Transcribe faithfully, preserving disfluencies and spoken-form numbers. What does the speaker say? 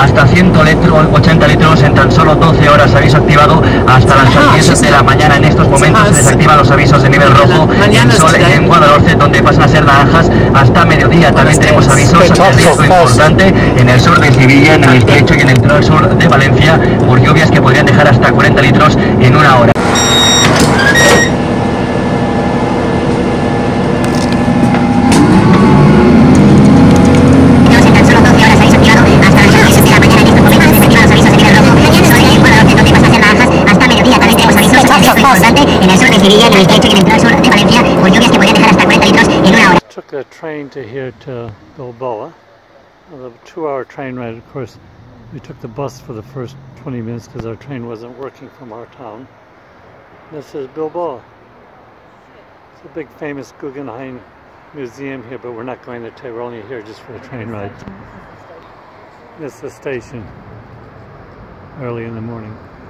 hasta ciento ochenta litros en tan solo doce horas. Aviso activado hasta las diez de la mañana. En estos momentos se desactivan los avisos de nivel rojo en Sol, en Guadalhorce, donde pasan a ser naranjas hasta mediodía. También tenemos avisos de riesgo importante en el sur de Sevilla, en el estrecho y en el litoral sur de Valencia, por lluvias que podrían dejar hasta cuarenta litros en una hora. Took a train to here to Bilboa, a two-hour train ride. Of course, we took the bus for the first twenty minutes because our train wasn't working from our town. This is Bilboa. It's a big famous Guggenheim museum here, but we're not going to take, we're only here just for the train ride. This is the station, early in the morning.